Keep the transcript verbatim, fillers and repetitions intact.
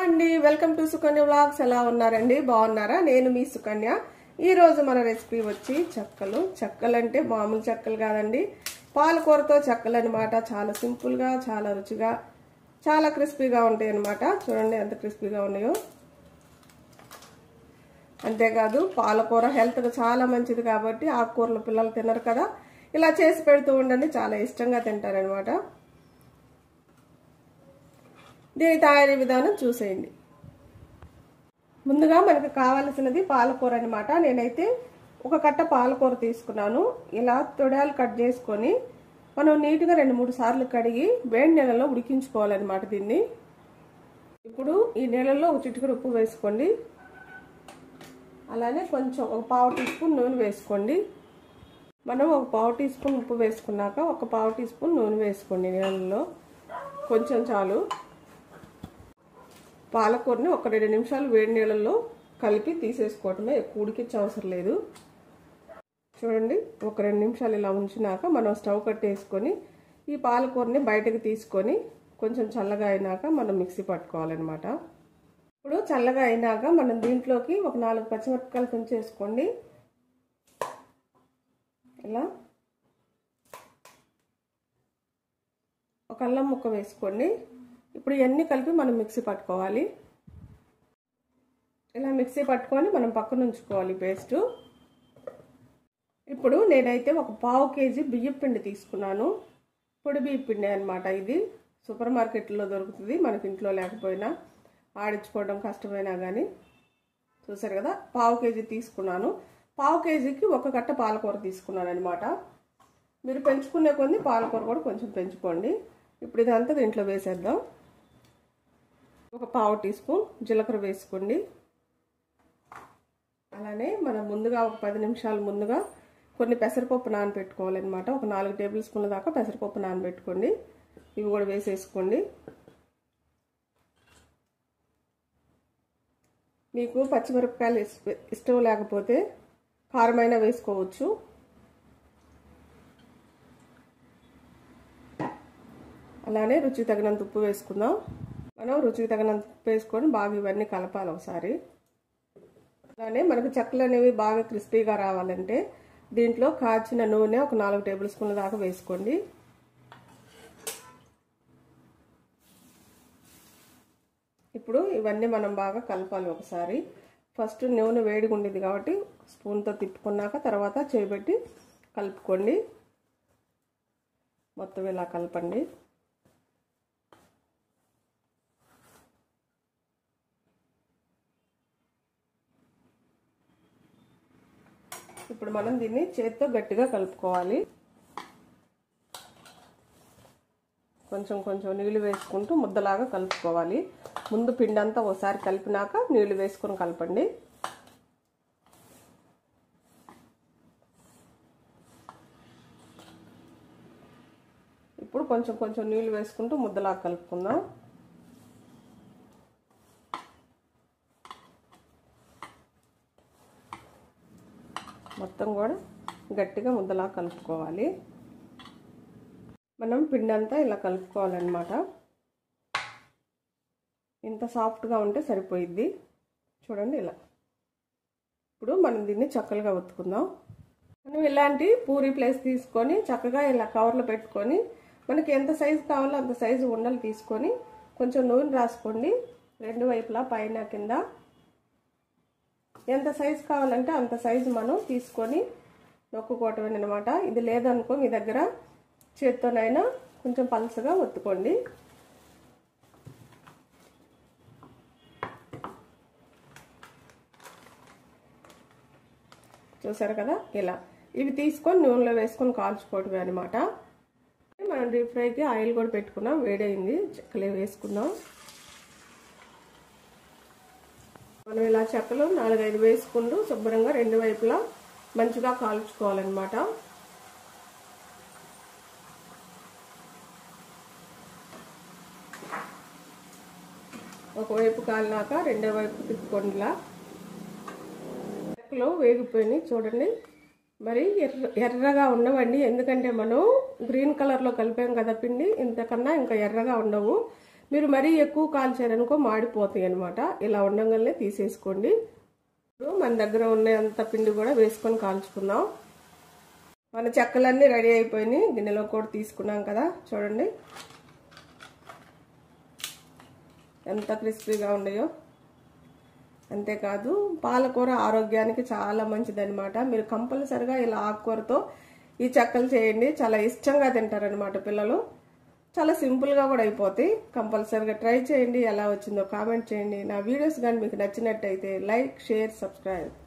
అండి welcome to Sukanya vlogs. ఎలా ఉన్నారండి? బాగున్నారా? నేను మీ సుకన్య. ఈ రోజు మన రెసిపీ వచ్చి చెక్కలు. చెక్కలు అంటే మామూలు చెక్కలు కాదండి, పాలకూరతో చెక్కలు అన్నమాట. చాలా సింపుల్ గా, చాలా రుచిగా, చాలా క్రిస్పీగా ఉంటాయి అన్నమాట. చూడండి ఎంత క్రిస్పీగా ఉన్నాయో. అంతేకాదు పాలకూర హెల్త్ కు చాలా మంచిది కాబట్టి ఆకుకూరలు పిల్లలు తినరు కదా, ఇలా చేసి పెడుతూ ఉండండి, చాలా ఇష్టంగా తింటారనమాట. దీని తయారీ విధానం చూసేయండి. ముందుగా మనకు కావాల్సినది పాలకూర అనమాట. నేనైతే ఒక కట్ట పాలకూర తీసుకున్నాను. ఇలా తొడాలు కట్ చేసుకొని మనం నీట్గా రెండు మూడు సార్లు కడిగి వేడి నీళ్ళలో ఉడికించుకోవాలన్నమాట దీన్ని. ఇప్పుడు ఈ నీళ్ళలో ఒక చిటికెడు ఉప్పు వేసుకోండి. అలానే కొంచెం ఒక పావు టీ స్పూన్ నూనె వేసుకోండి. మనం ఒక పావు టీ స్పూన్ ఉప్పు వేసుకున్నాక ఒక పావు టీ స్పూన్ నూనె వేసుకోండి నీళ్ళలో, కొంచెం చాలు. పాలకూరని ఒక రెండు నిమిషాలు వేడి నీళ్ళల్లో కలిపి తీసేసుకోవటమే, ఎక్కువ ఉడికించే అవసరం లేదు. చూడండి, ఒక రెండు నిమిషాలు ఇలా ఉంచినాక మనం స్టవ్ కట్టేసుకొని ఈ పాలకూరని బయటకు తీసుకొని కొంచెం చల్లగా అయినాక మనం మిక్సీ పట్టుకోవాలన్నమాట. ఇప్పుడు చల్లగా అయినాక మనం దీంట్లోకి ఒక నాలుగు పచ్చిమిరపకాయలు తుంచేసుకోండి. ఇలా ఒక అల్లం ముక్క వేసుకోండి. ఇప్పుడు ఇవన్నీ కలిపి మనం మిక్సీ పట్టుకోవాలి. ఇలా మిక్సీ పట్టుకొని మనం పక్కన ఉంచుకోవాలి పేస్టు. ఇప్పుడు నేనైతే ఒక పావు కేజీ బియ్యం పిండి తీసుకున్నాను. పొడి బియ్యం పిండి అనమాట. ఇది సూపర్ మార్కెట్లో దొరుకుతుంది, మనకి ఇంట్లో లేకపోయినా ఆడించుకోవడం కష్టమైనా కానీ. చూసారు కదా, పావు కేజీ తీసుకున్నాను. పావు కేజీకి ఒక కట్ట పాలకూర తీసుకున్నాను అనమాట. మీరు పెంచుకునే కొన్ని పాలకూర కూడా కొంచెం పెంచుకోండి. ఇప్పుడు ఇదంతా దీంట్లో వేసేద్దాం. ఒక పావు టీ స్పూన్ జీలకర్ర వేసుకోండి. అలానే మనం ముందుగా ఒక పది నిమిషాల ముందుగా కొన్ని పెసరపప్పు నానబెట్టుకోవాలన్నమాట. ఒక నాలుగు టేబుల్ స్పూన్ల దాకా పెసరపప్పు నానబెట్టుకోండి. ఇవి కూడా వేసేసుకోండి. మీకు పచ్చిమిరపకాయలు ఇష్టం లేకపోతే కారమైనా వేసుకోవచ్చు. అలానే రుచికి తగినంత ఉప్పు వేసుకుందాం. మనం రుచికి తగినంత ఉప్పు వేసుకొని బాగా ఇవన్నీ కలపాలి ఒకసారి. అలానే మనకు చెక్కలు అనేవి బాగా క్రిస్పీగా రావాలంటే దీంట్లో కాచిన నూనె ఒక నాలుగు టేబుల్ స్పూన్ల దాకా వేసుకోండి. ఇప్పుడు ఇవన్నీ మనం బాగా కలపాలి ఒకసారి. ఫస్ట్ నూనె వేడిగా ఉండేది కాబట్టి స్పూన్తో తిప్పుకున్నాక తర్వాత చేయబెట్టి కలుపుకోండి. మొత్తం ఇలా కలపండి. ఇప్పుడు మనం దీన్ని చేత్తో గట్టిగా కలుపుకోవాలి. కొంచెం కొంచెం నీళ్లు వేసుకుంటూ ముద్దలాగా కలుపుకోవాలి. ముందు పిండి అంతా ఒకసారి కలిపినాక నీళ్లు వేసుకొని కలపండి. ఇప్పుడు కొంచెం కొంచెం నీళ్లు వేసుకుంటూ ముద్దలాగా కలుపుకుందాం. మొత్తం కూడా గట్టిగా ముద్దలా కలుపుకోవాలి. మనం పిండి అంతా ఇలా కలుపుకోవాలన్నమాట. ఇంత సాఫ్ట్గా ఉంటే సరిపోయిద్ది. చూడండి ఇలా. ఇప్పుడు మనం దీన్ని చక్కలుగా ఒత్తుకుందాం. మనం ఇలాంటి పూరీ ప్లేస్ తీసుకొని చక్కగా ఇలా కవర్లో పెట్టుకొని మనకి ఎంత సైజు కావాలో అంత సైజు ఉండలు తీసుకొని కొంచెం నూనె రాసుకోండి రెండు వైపులా, పైన కింద. ఎంత సైజు కావాలంటే అంత సైజు మనం తీసుకొని నొక్కుకోవటం అనమాట. ఇది లేదనుకో మీ దగ్గర చేత్తోనైనా కొంచెం పలుచగా ఒత్తుకోండి. చూసారు కదా ఇలా. ఇవి తీసుకొని నూనెలో వేసుకొని కాల్చుకోవటమే అనమాట. మనం డీప్ ఫ్రైకి ఆయిల్ కూడా పెట్టుకున్నాం, వేడైంది. చెక్కలు వేసుకుందాం. మనం ఇలా చెక్కలు నాలుగైదు వేసుకుంటూ శుభ్రంగా రెండు వైపులా మంచిగా కాల్చుకోవాలన్నమాట. ఒకవైపు కాలినాక రెండో వైపు తిప్పుకోండిలా. చెక్కలు వేగిపోయినాయి చూడండి. మరి ఎర్ర ఎర్రగా ఉండవండి, ఎందుకంటే మనం గ్రీన్ కలర్లో కలిపాం కదా పిండి. ఇంతకన్నా ఇంకా ఎర్రగా ఉండవు. మీరు మరీ ఎక్కువ కాల్చారనుకో మాడిపోతాయి అనమాట. ఇలా ఉండగానే తీసేసుకోండి. ఇప్పుడు మన దగ్గర ఉన్నంత పిండి కూడా వేసుకొని కాల్చుకుందాం. మన చెక్కలన్నీ రెడీ అయిపోయినాయి. గిన్నెలో కూడా తీసుకున్నాం కదా, చూడండి ఎంత క్రిస్పీగా ఉన్నాయో. అంతేకాదు పాలకూర ఆరోగ్యానికి చాలా మంచిదన్నమాట. మీరు కంపల్సరిగా ఇలా ఆకుకూరతో ఈ చెక్కలు చేయండి, చాలా ఇష్టంగా తింటారనమాట పిల్లలు. చాలా సింపుల్గా కూడా అయిపోతాయి. కంపల్సరిగా ట్రై చేయండి. ఎలా వచ్చిందో కామెంట్ చేయండి. నా వీడియోస్ కానీ మీకు నచ్చినట్టయితే లైక్, షేర్, సబ్స్క్రైబ్.